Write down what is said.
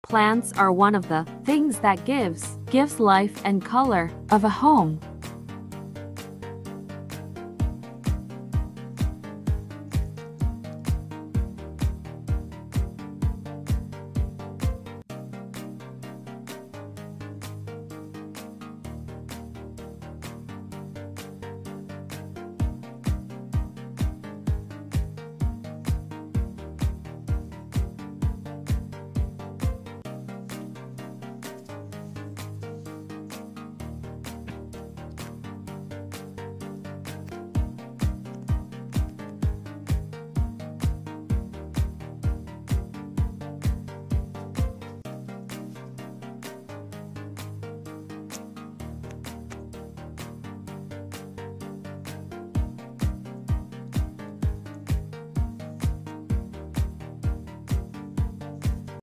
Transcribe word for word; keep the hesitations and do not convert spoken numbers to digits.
Plants are one of the things that gives, gives life and color of a home.